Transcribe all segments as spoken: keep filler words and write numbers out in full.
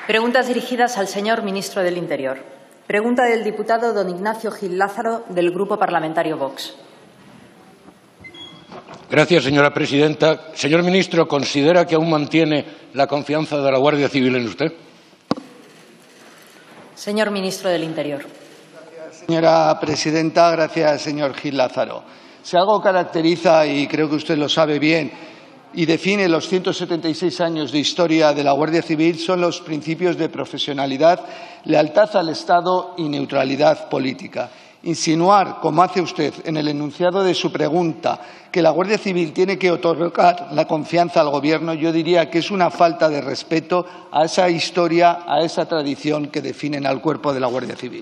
Preguntas dirigidas al señor ministro del Interior. Pregunta del diputado don Ignacio Gil Lázaro, del Grupo Parlamentario Vox. Gracias, señora presidenta. Señor ministro, ¿considera que aún mantiene la confianza de la Guardia Civil en usted? Señor ministro del Interior. Gracias, señora presidenta. Gracias, señor Gil Lázaro. Si algo caracteriza, y creo que usted lo sabe bien, y define los ciento setenta y seis años de historia de la Guardia Civil, son los principios de profesionalidad, lealtad al Estado y neutralidad política. Insinuar, como hace usted en el enunciado de su pregunta, que la Guardia Civil tiene que otorgar la confianza al Gobierno, yo diría que es una falta de respeto a esa historia, a esa tradición que definen al cuerpo de la Guardia Civil.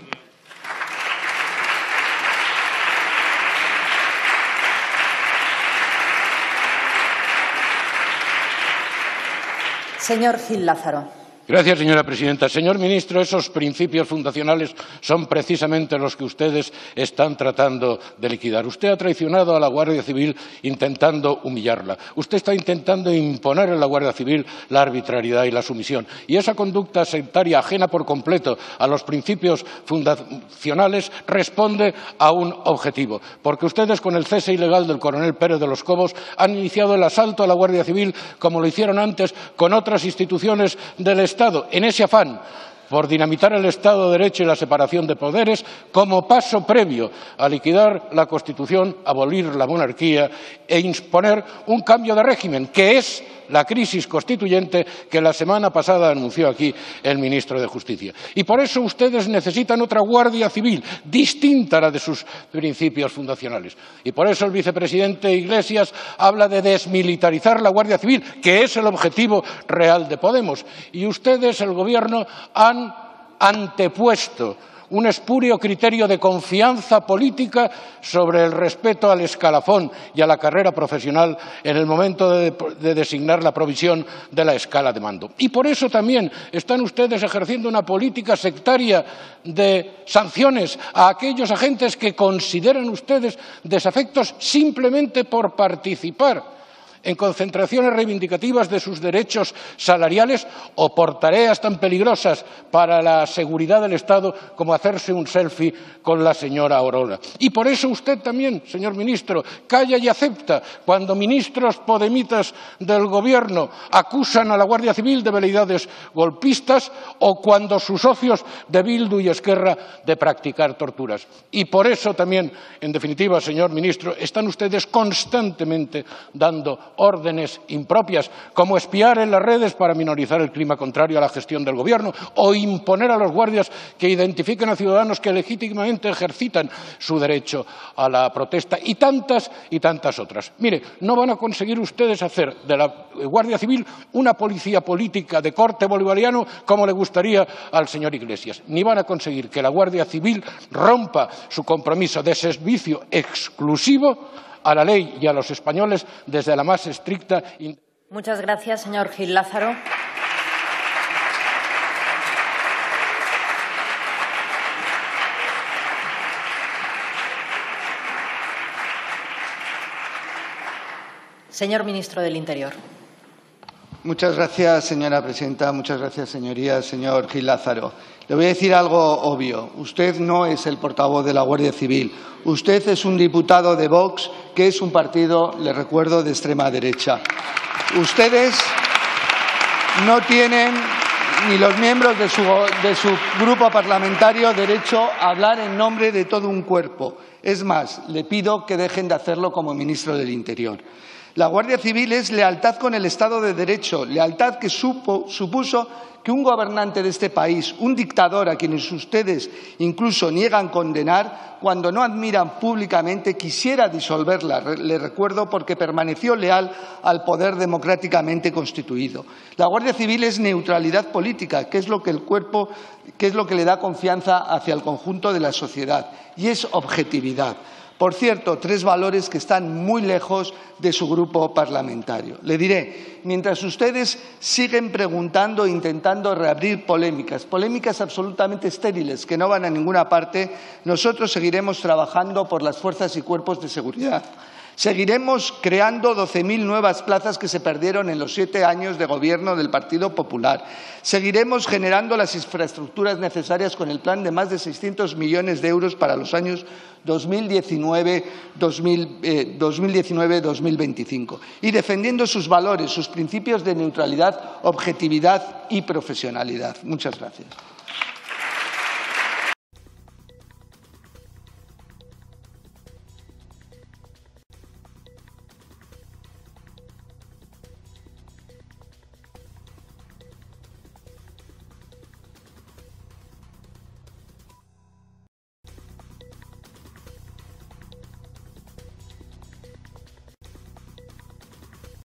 Señor Gil Lázaro. Gracias, señora presidenta. Señor ministro, esos principios fundacionales son precisamente los que ustedes están tratando de liquidar. Usted ha traicionado a la Guardia Civil intentando humillarla. Usted está intentando imponer en la Guardia Civil la arbitrariedad y la sumisión. Y esa conducta sectaria ajena por completo a los principios fundacionales responde a un objetivo. Porque ustedes, con el cese ilegal del coronel Pérez de los Cobos, han iniciado el asalto a la Guardia Civil como lo hicieron antes con otras instituciones del Estado. Estado, en ese afán por dinamitar el Estado de Derecho y la separación de poderes, como paso previo a liquidar la Constitución, abolir la monarquía e imponer un cambio de régimen, que es la crisis constituyente que la semana pasada anunció aquí el ministro de Justicia. Y por eso ustedes necesitan otra Guardia Civil, distinta a la de sus principios fundacionales. Y por eso el vicepresidente Iglesias habla de desmilitarizar la Guardia Civil, que es el objetivo real de Podemos. Y ustedes, el Gobierno, han antepuesto un espurio criterio de confianza política sobre el respeto al escalafón y a la carrera profesional en el momento de, de designar la provisión de la escala de mando. Y por eso también están ustedes ejerciendo una política sectaria de sanciones a aquellos agentes que consideran ustedes desafectos simplemente por participar en concentraciones reivindicativas de sus derechos salariales o por tareas tan peligrosas para la seguridad del Estado como hacerse un selfie con la señora Aurora. Y por eso usted también, señor ministro, calla y acepta cuando ministros podemitas del Gobierno acusan a la Guardia Civil de veleidades golpistas o cuando sus socios de Bildu y Esquerra de practicar torturas. Y por eso también, en definitiva, señor ministro, están ustedes constantemente dando órdenes impropias, como espiar en las redes para minorizar el clima contrario a la gestión del Gobierno o imponer a los guardias que identifiquen a ciudadanos que legítimamente ejercitan su derecho a la protesta y tantas y tantas otras. Mire, no van a conseguir ustedes hacer de la Guardia Civil una policía política de corte bolivariano como le gustaría al señor Iglesias, ni van a conseguir que la Guardia Civil rompa su compromiso de servicio exclusivo a la ley y a los españoles desde la más estricta. Muchas gracias, señor Gil Lázaro. Señor ministro del Interior. Muchas gracias, señora presidenta. Muchas gracias, señorías. Señor Gil Lázaro, le voy a decir algo obvio. Usted no es el portavoz de la Guardia Civil. Usted es un diputado de Vox, que es un partido, le recuerdo, de extrema derecha. Ustedes no tienen, ni los miembros de su, de su grupo parlamentario, derecho a hablar en nombre de todo un cuerpo. Es más, le pido que dejen de hacerlo como ministro del Interior. La Guardia Civil es lealtad con el Estado de Derecho, lealtad que supo, supuso que un gobernante de este país, un dictador a quienes ustedes incluso niegan condenar, cuando no admiran públicamente, quisiera disolverla, le recuerdo, porque permaneció leal al poder democráticamente constituido. La Guardia Civil es neutralidad política, que es lo que el cuerpo, que es lo que le da confianza hacia el conjunto de la sociedad, y es objetividad. Por cierto, tres valores que están muy lejos de su grupo parlamentario. Le diré, mientras ustedes siguen preguntando e intentando reabrir polémicas, polémicas absolutamente estériles que no van a ninguna parte, nosotros seguiremos trabajando por las fuerzas y cuerpos de seguridad, Seguiremos creando doce mil nuevas plazas que se perdieron en los siete años de gobierno del Partido Popular. Seguiremos generando las infraestructuras necesarias con el plan de más de seiscientos millones de euros para los años dos mil diecinueve dos mil veinticinco y defendiendo sus valores, sus principios de neutralidad, objetividad y profesionalidad. Muchas gracias.